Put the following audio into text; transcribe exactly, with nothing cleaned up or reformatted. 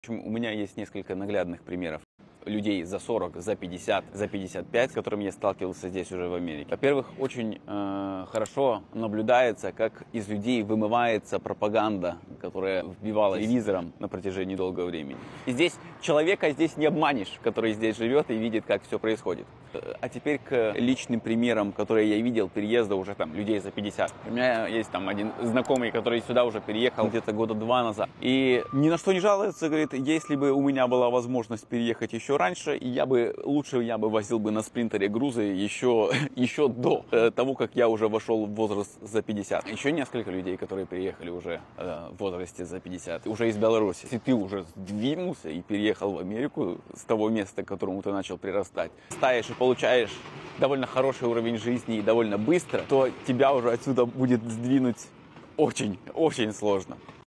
В общем, у меня есть несколько наглядных примеров людей за сорок, за пятьдесят, за пятьдесят пять, с которыми я сталкивался здесь уже в Америке. Во-первых, очень э, хорошо наблюдается, как из людей вымывается пропаганда, которая вбивала телевизором на протяжении долгого времени. И здесь человека здесь не обманешь, который здесь живет и видит, как все происходит. А теперь к личным примерам, которые я видел переезда уже там людей за пятьдесят. У меня есть там один знакомый, который сюда уже переехал где-то года два назад. И ни на что не жалуется, говорит, если бы у меня была возможность переехать еще раньше, я бы лучше я бы возил бы на спринтере грузы еще, еще до того, как я уже вошел в возраст за пятьдесят. Еще несколько людей, которые переехали уже э, в возрасте за пятьдесят, уже из Беларуси. Если ты уже сдвинулся и переехал в Америку с того места, к которому ты начал прирастать, стаешь и получаешь довольно хороший уровень жизни и довольно быстро, то тебя уже отсюда будет сдвинуть очень, очень сложно.